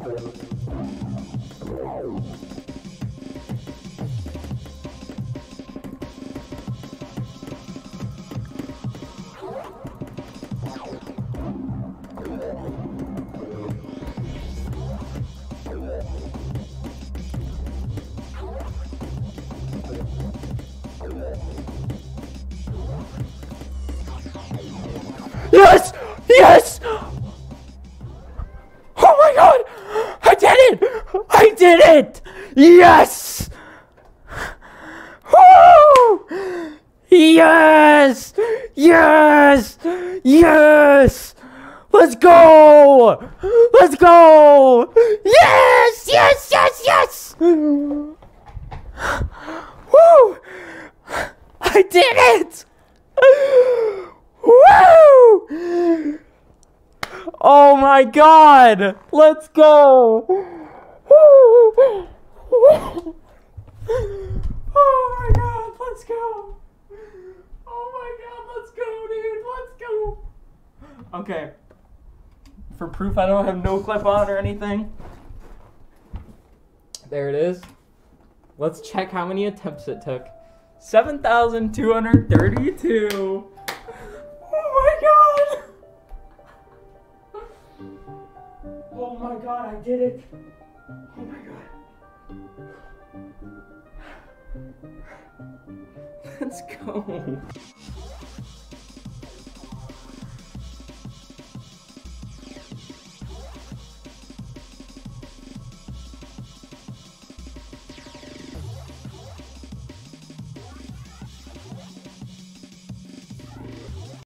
Yes! Yes! Oh my god! I did it! I did it! Yes! Woo! Yes! Yes! Yes! Let's go! Let's go! Yes! Yes! Yes! Yes! Woo! I did it! Woo! Oh my god! Let's go! Oh my god, let's go! Oh my god, let's go, dude! Let's go! Okay. For proof I don't have no clip on or anything. There it is. Let's check how many attempts it took. 7,232. Oh my god! Oh my god, I did it! Oh my god. Let's go.